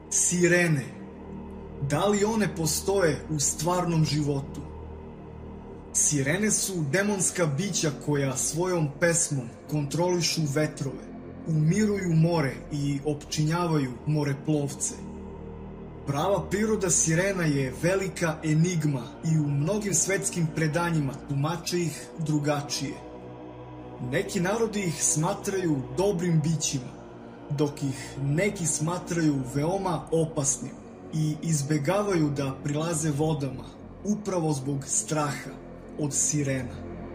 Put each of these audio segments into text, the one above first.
Sirene. Da li one postoje u stvarnom životu? Sirene su demonska bića koja svojom pesmom kontrolišu vetrove, umiruju more i opčinjavaju moreplovce. Prava priroda sirena je velika enigma i u mnogim svetskim predanjima tumače ih drugačije. Neki narodi ih smatraju dobrim bićima, dok ih neki smatraju veoma opasnim i izbegavaju da prilaze vodama upravo zbog straha od sirena.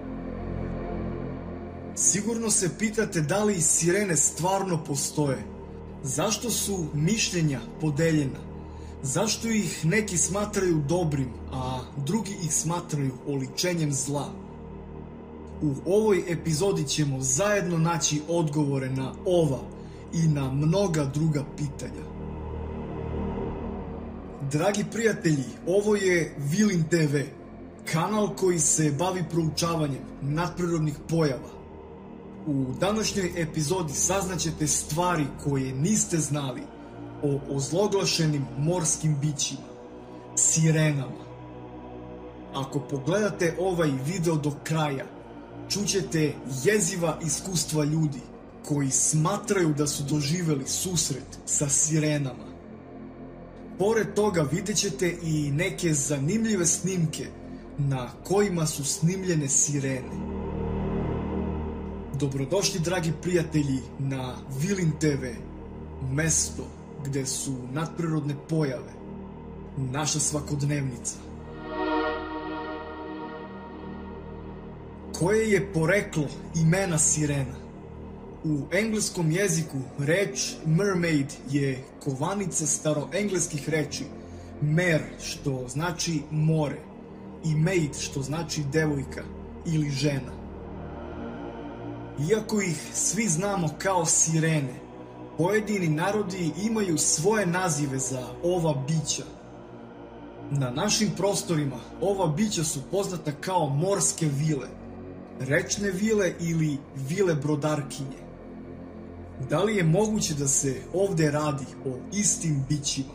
Sigurno se pitate da li sirene stvarno postoje. Zašto su mišljenja podeljena? Zašto ih neki smatraju dobrim, a drugi ih smatraju oličenjem zla? U ovoj epizodi ćemo zajedno naći odgovore na ova i na mnoga druga pitanja. Dragi prijatelji, ovo je Vilin TV, kanal koji se bavi proučavanjem nadprirodnih pojava. U današnjoj epizodi saznaćete stvari koje niste znali o ozloglašenim morskim bićima, sirenama. Ako pogledate ovaj video do kraja, čućete jeziva iskustva ljudi koji smatraju da su doživeli susret sa sirenama. Pored toga vidjet ćete i neke zanimljive snimke na kojima su snimljene sirene. Dobrodošli, dragi prijatelji, na Vilin TV, mesto gde su nadprirodne pojave naša svakodnevnica. Koje je poreklo imena sirena? U engleskom jeziku reč mermaid je kovanica staroengleskih reči mer, što znači more, i maid, što znači devojka ili žena. Iako ih svi znamo kao sirene, pojedini narodi imaju svoje nazive za ova bića. Na našim prostorima ova bića su poznata kao morske vile, rečne vile ili vile brodarkinje. Da li je moguće da se ovde radi o istim bićima?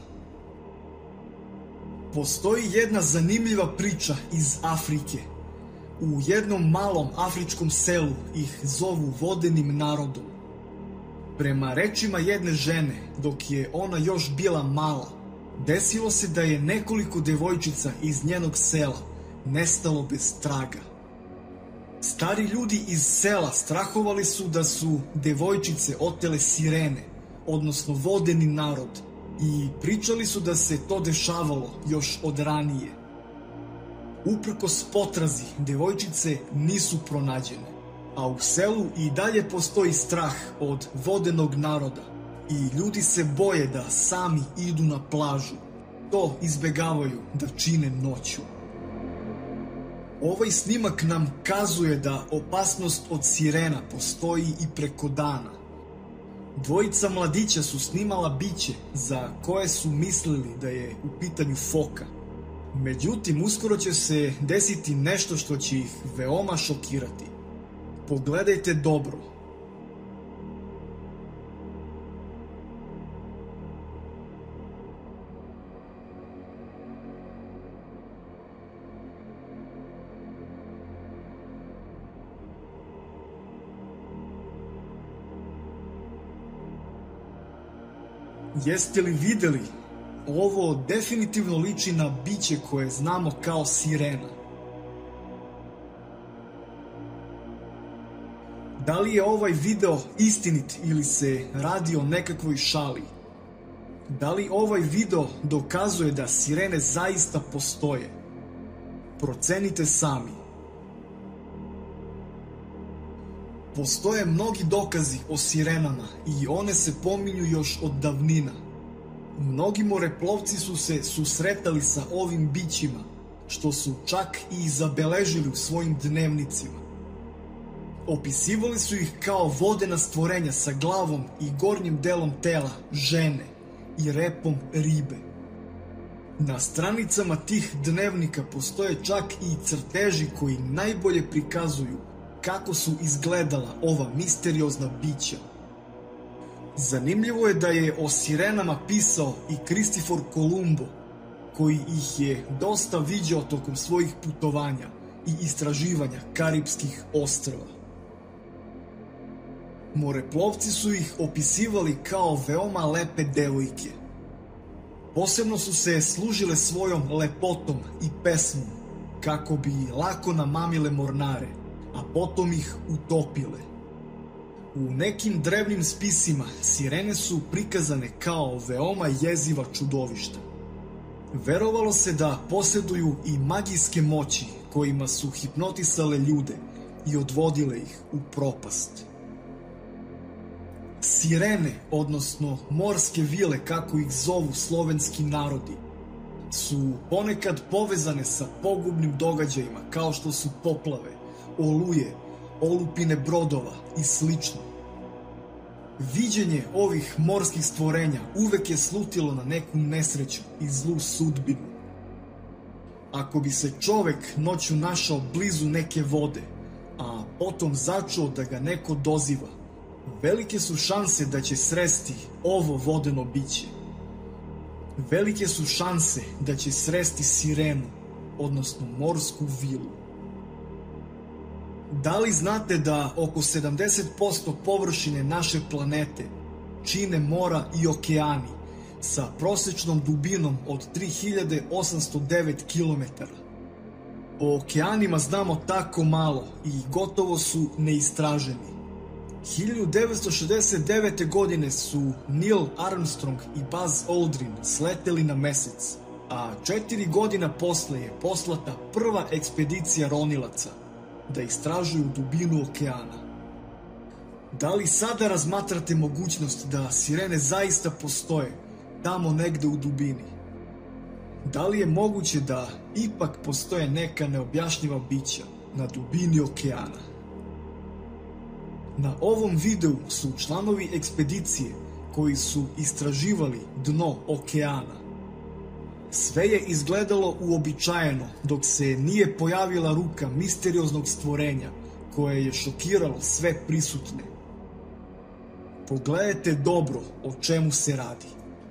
Postoji jedna zanimljiva priča iz Afrike. U jednom malom afričkom selu ih zovu vodenim narodom. Prema rečima jedne žene, dok je ona još bila mala, desilo se da je nekoliko devojčica iz njenog sela nestalo bez traga. Stari ljudi iz sela strahovali su da su devojčice otele sirene, odnosno vodeni narod, i pričali su da se to dešavalo još od ranije. Uprkos potrazi, devojčice nisu pronađene, a u selu i dalje postoji strah od vodenog naroda i ljudi se boje da sami idu na plažu. To izbegavaju da čine noću. Ovaj snimak nam kazuje da opasnost od sirena postoji i preko dana. Dvojica mladića su snimala biće za koje su mislili da je u pitanju foka. Međutim, uskoro će se desiti nešto što će ih veoma šokirati. Pogledajte dobro. Jeste li videli? Ovo definitivno liči na biće koje znamo kao sirena. Da li je ovaj video istinit ili se radi o nekakvoj šali? Da li ovaj video dokazuje da sirene zaista postoje? Procenite sami. Postoje mnogi dokazi o sirenama i one se pominju još od davnina. Mnogi moreplovci su se susretali sa ovim bićima, što su čak i zabeležili u svojim dnevnicima. Opisivali su ih kao vodena stvorenja sa glavom i gornjim delom tela žene i repom ribe. Na stranicama tih dnevnika postoje čak i crteži koji najbolje prikazuju kako su izgledala ova misteriozna bića. Zanimljivo je da je o sirenama pisao i Kristofor Kolumbo, koji ih je dosta viđao tokom svojih putovanja i istraživanja Karipskih ostrva. Moreplovci su ih opisivali kao veoma lepe devojke. Posebno su se služile svojom lepotom i pesmom kako bi lako namamile mornare, a potom ih utopile. U nekim drevnim spisima sirene su prikazane kao veoma jeziva čudovišta. Verovalo se da posjeduju i magijske moći kojima su hipnotisale ljude i odvodile ih u propast. Sirene, odnosno morske vile kako ih zovu slovenski narodi, su ponekad povezane sa pogubnim događajima kao što su poplave, oluje, olupine brodova i slično. Viđenje ovih morskih stvorenja uvek je slutilo na neku nesreću i zlu sudbinu. Ako bi se čovek noću našao blizu neke vode, a potom začuo da ga neko doziva, velike su šanse da će sresti ovo vodeno biće. Velike su šanse da će sresti sirenu, odnosno morsku vilu. Da li znate da oko 70% površine naše planete čine mora i okeani sa prosečnom dubinom od 3809 km? O okeanima znamo tako malo i gotovo su neistraženi. 1969. godine su Neil Armstrong i Buzz Aldrin sleteli na mesec, a 4 godina posle je poslata prva ekspedicija ronilaca da istražuju dubinu okeana. Da li sada razmatrate mogućnost da sirene zaista postoje tamo negde u dubini? Da li je moguće da ipak postoje neka neobjašnjiva bića na dubini okeana? Na ovom videu su članovi ekspedicije koji su istraživali dno okeana. Sve je izgledalo uobičajeno dok se nije pojavila ruka misterioznog stvorenja koje je šokiralo sve prisutne. Pogledajte dobro o čemu se radi.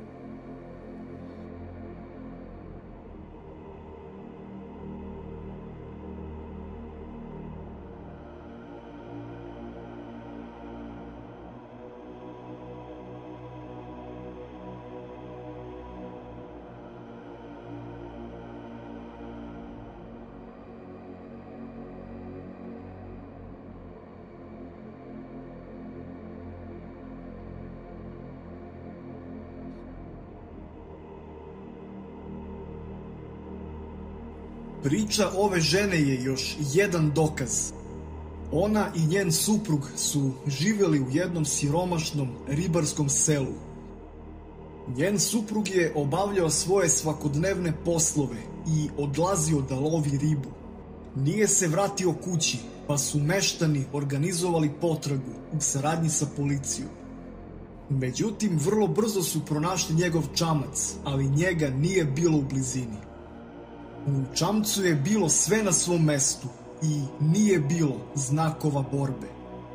Priča ove žene je još jedan dokaz. Ona i njen suprug su živjeli u jednom siromašnom ribarskom selu. Njen suprug je obavljao svoje svakodnevne poslove i odlazio da lovi ribu. Nije se vratio kući, pa su meštani organizovali potragu u saradnji sa policijom. Međutim, vrlo brzo su pronašli njegov čamac, ali njega nije bilo u blizini. U čamcu je bilo sve na svom mestu i nije bilo znakova borbe.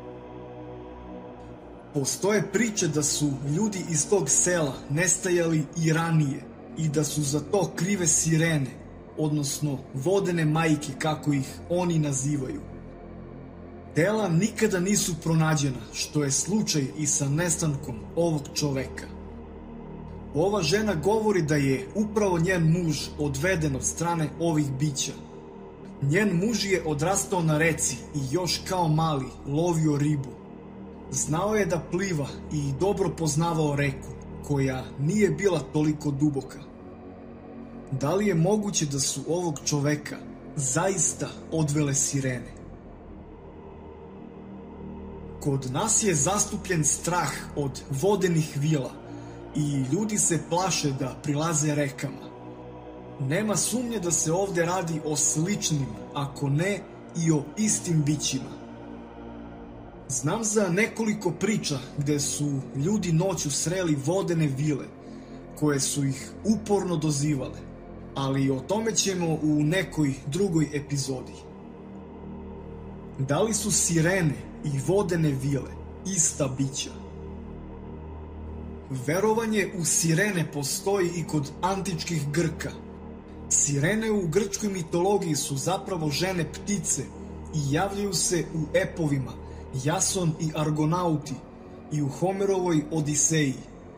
Postoje priče da su ljudi iz tog sela nestajali i ranije i da su za to krive sirene, odnosno vodene majke kako ih oni nazivaju. Tela nikada nisu pronađena, što je slučaj i sa nestankom ovog čoveka. Ova žena govori da je upravo njen muž odveden od strane ovih bića. Njen muž je odrastao na reci i još kao mali lovio ribu. Znao je da pliva i dobro poznavao reku, koja nije bila toliko duboka. Da li je moguće da su ovog čoveka zaista odvele sirene? Kod nas je zastupljen strah od vodenih vila i ljudi se plaše da prilaze rekama. Nema sumnje da se ovde radi o sličnim, ako ne i o istim bićima. Znam za nekoliko priča gde su ljudi noću sreli vodene vile koje su ih uporno dozivale, ali o tome ćemo u nekoj drugoj epizodi. Da li su sirene i vodene vile ista bića? Verovanje u sirene postoji i kod antičkih Grka. Sirene u grčkoj mitologiji su zapravo žene ptice i javljaju se u epovima Jason i Argonauti i u Homerovoj Odiseji.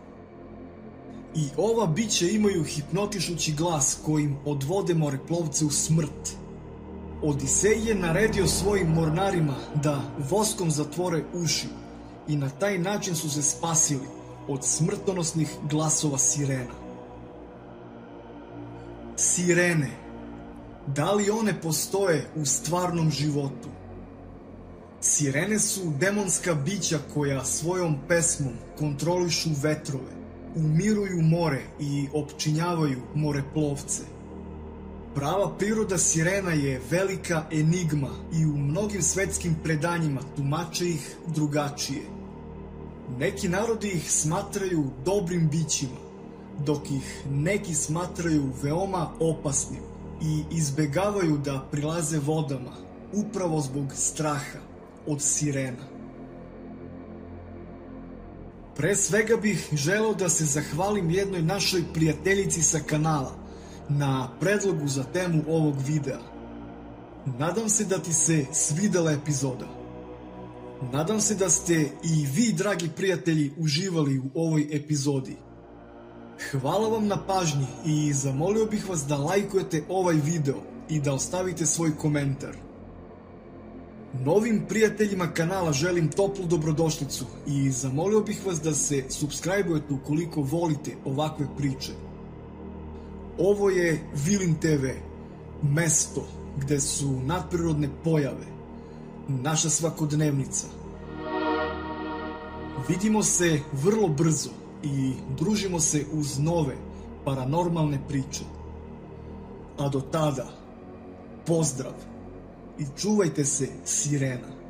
I ova bića imaju hipnotišući glas kojim odvode moreplovce u smrt. Odisej je naredio svojim mornarima da voskom zatvore uši i na taj način su se spasili od smrtonosnih glasova sirena. Sirene. Da li one postoje u stvarnom životu? Sirene su demonska bića koja svojom pesmom kontrolišu vetrove, umiruju more i opčinjavaju moreplovce. Prava priroda sirena je velika enigma i u mnogim svetskim predanjima tumače ih drugačije. Neki narodi ih smatraju dobrim bićima, dok ih neki smatraju veoma opasnim i izbegavaju da prilaze vodama upravo zbog straha od sirena. Pre svega bih želeo da se zahvalim jednoj našoj prijateljici sa kanala na predlogu za temu ovog videa. Nadam se da ti se svidela epizoda. Nadam se da ste i vi, dragi prijatelji, uživali u ovoj epizodi. Hvala vam na pažnji i zamolio bih vas da lajkujete ovaj video i da ostavite svoj komentar. Novim prijateljima kanala želim toplu dobrodošlicu i zamolio bih vas da se supscribe-ujete ukoliko volite ovakve priče. Ovo je Vilin TV, mesto gde su nadprirodne pojave, naša svakodnevnica. Vidimo se vrlo brzo i družimo se uz nove paranormalne priče. A do tada, pozdrav i čuvajte se sirena.